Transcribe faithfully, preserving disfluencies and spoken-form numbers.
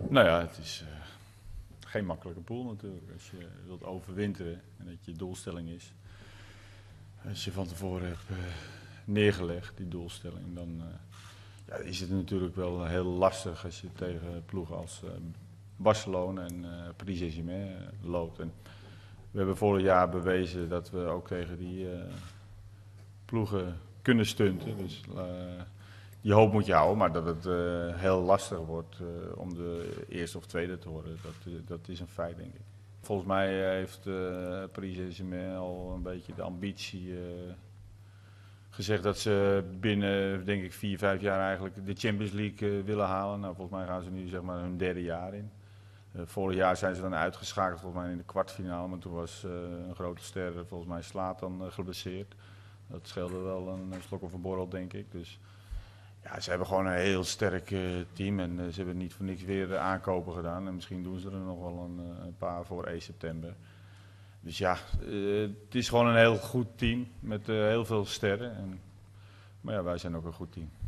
Nou ja, het is uh, geen makkelijke pool natuurlijk. Als je wilt overwinteren en dat je doelstelling is. Als je van tevoren hebt uh, neergelegd, die doelstelling, dan uh, ja, is het natuurlijk wel heel lastig als je tegen ploegen als uh, Barcelona en uh, Paris Saint-Germain uh, loopt. En we hebben vorig jaar bewezen dat we ook tegen die uh, ploegen kunnen stunten. Dus uh, die hoop moet je houden, maar dat het uh, heel lastig wordt uh, om de eerste of tweede te worden, dat, uh, dat is een feit, denk ik. Volgens mij heeft uh, Paris Saint-Germain al een beetje de ambitie uh, gezegd dat ze binnen, denk ik, vier, vijf jaar eigenlijk de Champions League uh, willen halen. Nou, volgens mij gaan ze nu zeg maar hun derde jaar in. Uh, vorig jaar zijn ze dan uitgeschakeld volgens mij in de kwartfinale, maar toen was uh, een grote ster, volgens mij Zlatan, uh, geblesseerd. Dat scheelde wel een, een slok of een borrel, denk ik. Dus ja, ze hebben gewoon een heel sterk uh, team en uh, ze hebben niet voor niks weer uh, aankopen gedaan. En misschien doen ze er nog wel een, uh, een paar voor één september. Dus ja, uh, het is gewoon een heel goed team met uh, heel veel sterren. En, maar ja, wij zijn ook een goed team.